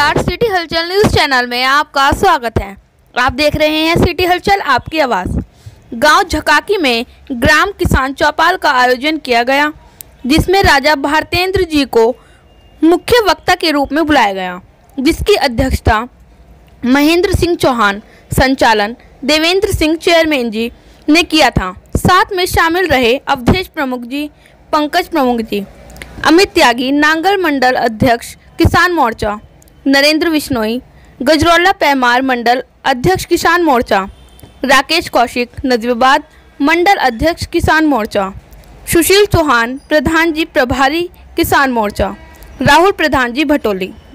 नमस्कार, सिटी हलचल news channel में आपका स्वागत है। आप देख रहे हैं सिटी हलचल आपकी आवाज़। गांव झकाकी में ग्राम किसान चौपाल का आयोजन किया गया, जिसमें राजा भारतेंद्र जी को मुख्य वक्ता के रूप में बुलाया गया, जिसकी अध्यक्षता महेंद्र सिंह चौहान, संचालन देवेंद्र सिंह चेयरमैन जी ने किया था। साथ में शामिल रहे अवधेश प्रमुख जी, पंकज प्रमुख जी, अमित त्यागी नांगल मंडल अध्यक्ष किसान मोर्चा, नरेंद्र बिश्नोई गजरौला पैमार मंडल अध्यक्ष किसान मोर्चा, राकेश कौशिक नजीबाबाद मंडल अध्यक्ष किसान मोर्चा, सुशील चौहान प्रधान जी प्रभारी किसान मोर्चा, राहुल प्रधान जी भटोली।